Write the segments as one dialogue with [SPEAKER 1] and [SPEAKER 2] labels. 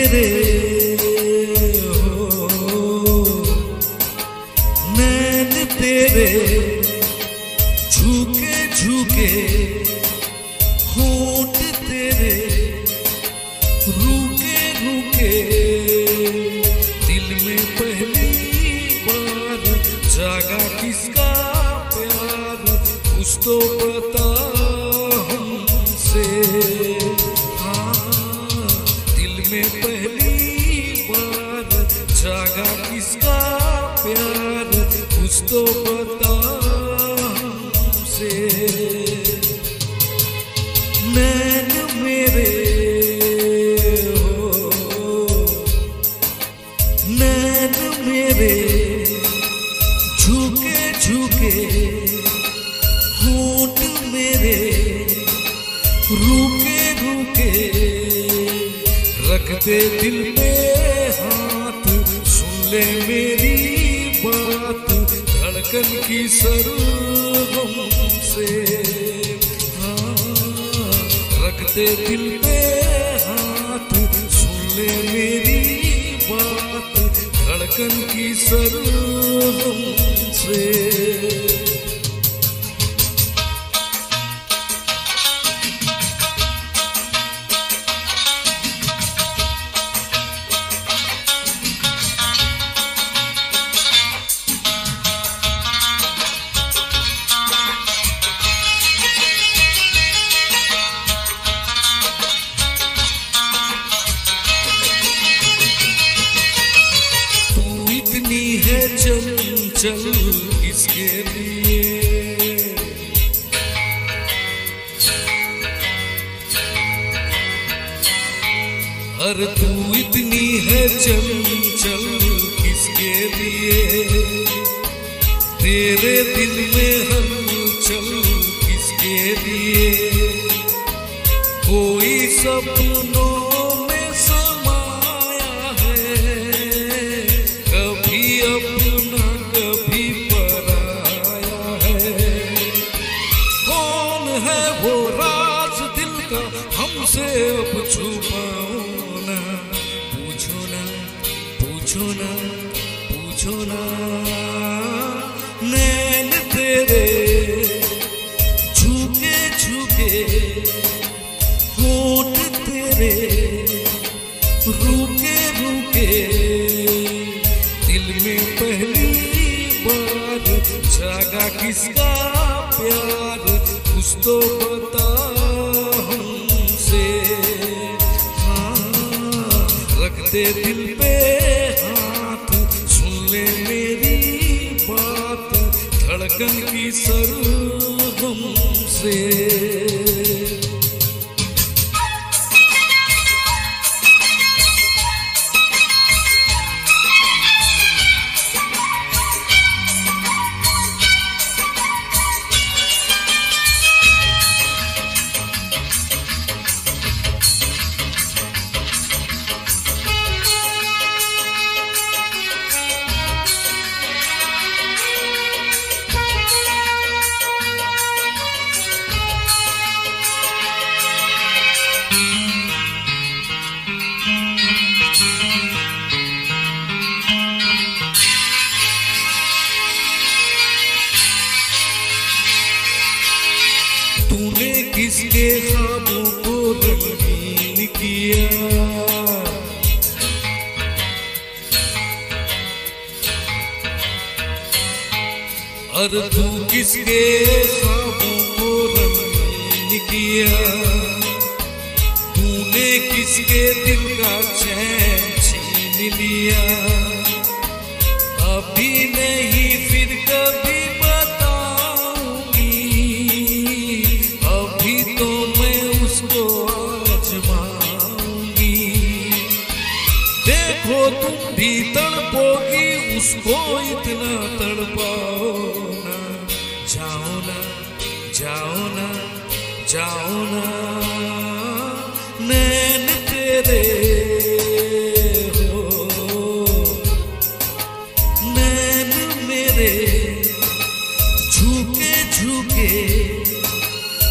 [SPEAKER 1] तेरे हो, नैन तेरे झुके झुके, होंठ तेरे रुके रुके, दिल में पहली बार जागा किसका प्यार, कुछ तो बता हमसे। हाँ, दिल में पहली बार जागा किसका प्यार, कुछ तो बता हमसे। नैन मेरे हो, नैन मेरे झुके झुके, होंठ मेरे रुके रुके, रख दे दिल में हाथ, सुन ले मेरी बात, धड़कन की सरगम से। हाँ, रख दे दिल में हाथ, सुन ले मेरी बात, धड़कन की सरगम से। है चंचल किसके लिए, अरे तू इतनी है चंचल किसके लिए, तेरे दिल में हलचल किसके लिए, कोई सपनों में समाया है, कभी अपना कभी पराया है। कौन है वो राज दिल का हमसे अब छुपाओ ना, पूछो ना पूछो ना पूछो ना। नैन तेरे झुके झुके, होंठ तेरे रुके रुके, दिल में पहली बार जागा किसका प्यार, कुछ तो बता हमसे। हाँ, रख दे दिल पे हाथ, सुन ले मेरी बात, धड़कन की सरगम से। तूने किसके ख्वाबों को रंगीन किया, और तू किसके ख्वाबों को रंगीन किया, तूने किसके दिल का चैन छीन लिया। अभी नहीं फिर कभी बताऊंगी, अभी तो मैं उसको आजमाऊंगी। देखो तुम भी तड़पोगी, उसको इतना तड़पाओ ना, जाओ ना जाओ ना जाओ ना। नैन तेरे हो, नैन मेरे झुके झुके,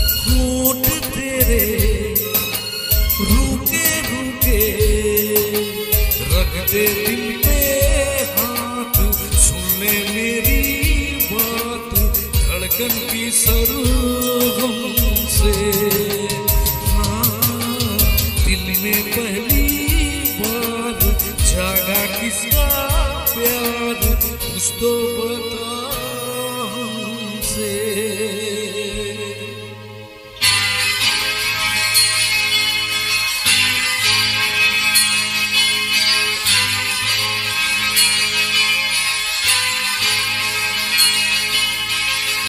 [SPEAKER 1] होंठ तेरे रुके रुके, सरगम से। हाँ, दिल में पहली बार जागा किसका प्यार, कुछ तो बता।